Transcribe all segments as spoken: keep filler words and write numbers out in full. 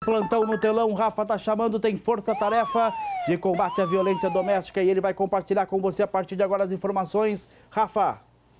Plantão no telão, Rafa tá chamando, tem força-tarefa de combate à violência doméstica e ele vai compartilhar com você a partir de agora as informações. Rafa.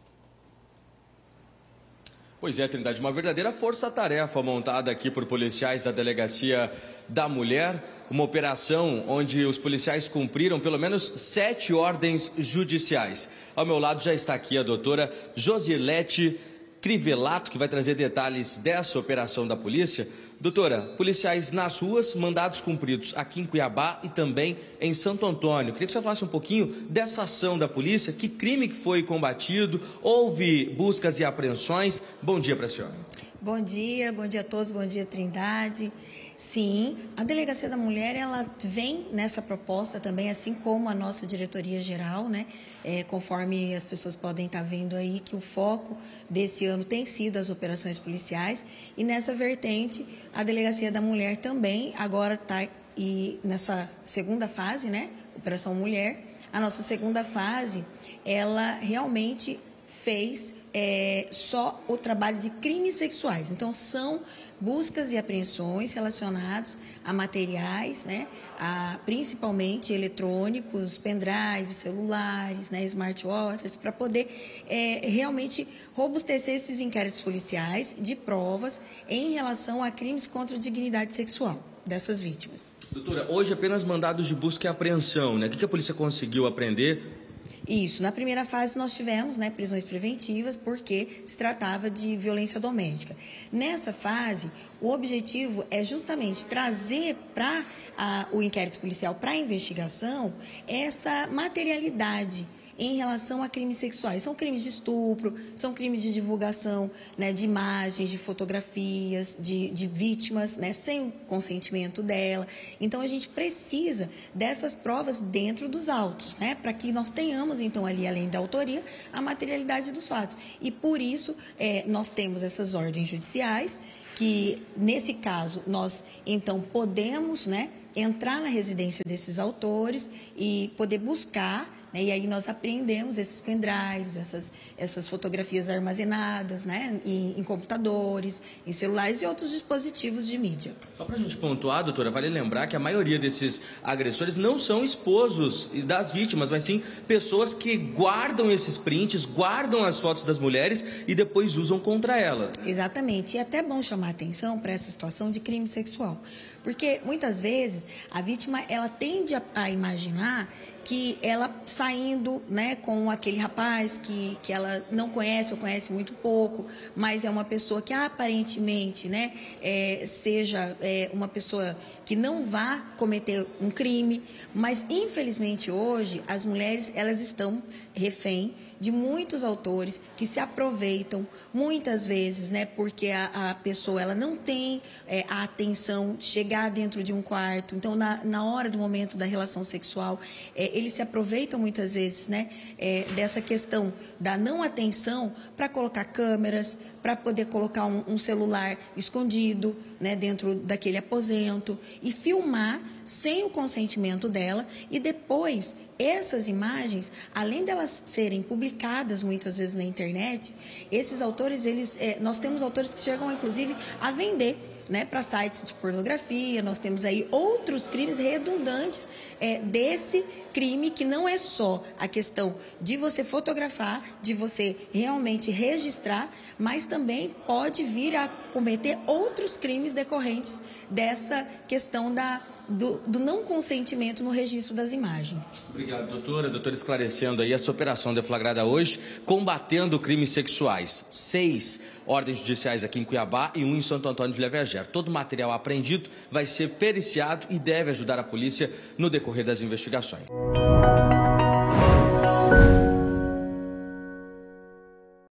Pois é, Trindade, uma verdadeira força-tarefa montada aqui por policiais da Delegacia da Mulher, uma operação onde os policiais cumpriram pelo menos sete ordens judiciais. Ao meu lado já está aqui a doutora Josilete Crivelato, que vai trazer detalhes dessa operação da polícia. Doutora, policiais nas ruas, mandados cumpridos aqui em Cuiabá e também em Santo Antônio. Queria que você falasse um pouquinho dessa ação da polícia, que crime que foi combatido, houve buscas e apreensões. Bom dia para a senhora. Bom dia, bom dia a todos, bom dia Trindade. Sim, a Delegacia da Mulher, ela vem nessa proposta também, assim como a nossa diretoria geral, né? É, conforme as pessoas podem estar vendo aí, que o foco desse ano tem sido as operações policiais, e nessa vertente, a Delegacia da Mulher também agora está e nessa segunda fase, né? Operação Mulher, a nossa segunda fase, ela realmente fez é, só o trabalho de crimes sexuais. Então, são buscas e apreensões relacionadas a materiais, né, a, principalmente eletrônicos, pendrives, celulares, né, smartwatches, para poder é, realmente robustecer esses inquéritos policiais de provas em relação a crimes contra a dignidade sexual dessas vítimas. Doutora, hoje apenas mandados de busca e apreensão, né? O que a polícia conseguiu apreender? Isso, na primeira fase nós tivemos, né, prisões preventivas, porque se tratava de violência doméstica. Nessa fase, o objetivo é justamente trazer para o inquérito policial, para a investigação, essa materialidade em relação a crimes sexuais. São crimes de estupro, são crimes de divulgação, né, de imagens, de fotografias, de, de vítimas, né, sem o consentimento dela. Então, a gente precisa dessas provas dentro dos autos, né, para que nós tenhamos, então, ali, além da autoria, a materialidade dos fatos. E, por isso, é, nós temos essas ordens judiciais, que, nesse caso, nós, então, podemos, né, entrar na residência desses autores e poder buscar. E aí nós apreendemos esses pendrives, essas, essas fotografias armazenadas, né, em, em computadores, em celulares e outros dispositivos de mídia. Só para a gente pontuar, doutora, vale lembrar que a maioria desses agressores não são esposos das vítimas, mas sim pessoas que guardam esses prints, guardam as fotos das mulheres e depois usam contra elas. Né? Exatamente. E é até bom chamar a atenção para essa situação de crime sexual, porque muitas vezes a vítima ela tende a, a imaginar que ela saindo, né, com aquele rapaz que, que ela não conhece ou conhece muito pouco, mas é uma pessoa que aparentemente, né, é, seja é, uma pessoa que não vá cometer um crime, mas infelizmente hoje as mulheres elas estão refém de muitos autores que se aproveitam muitas vezes, né, porque a, a pessoa ela não tem é, a atenção de chegar dentro de um quarto, então na, na hora do momento da relação sexual, é, eles se aproveitam muitas vezes, né, é, dessa questão da não atenção para colocar câmeras, para poder colocar um, um celular escondido, né, dentro daquele aposento e filmar sem o consentimento dela e depois essas imagens, além delas serem publicadas muitas vezes na internet, esses autores, eles, é, nós temos autores que chegam inclusive a vender, né, para sites de pornografia. Nós temos aí outros crimes redundantes é, desse crime, que não é só a questão de você fotografar, de você realmente registrar, mas também pode vir a cometer outros crimes decorrentes dessa questão da Do, do não consentimento no registro das imagens. Obrigado, doutora. Doutora, esclarecendo aí essa operação deflagrada hoje, combatendo crimes sexuais. Seis ordens judiciais aqui em Cuiabá e um em Santo Antônio de Leverger. Todo o material apreendido vai ser periciado e deve ajudar a polícia no decorrer das investigações.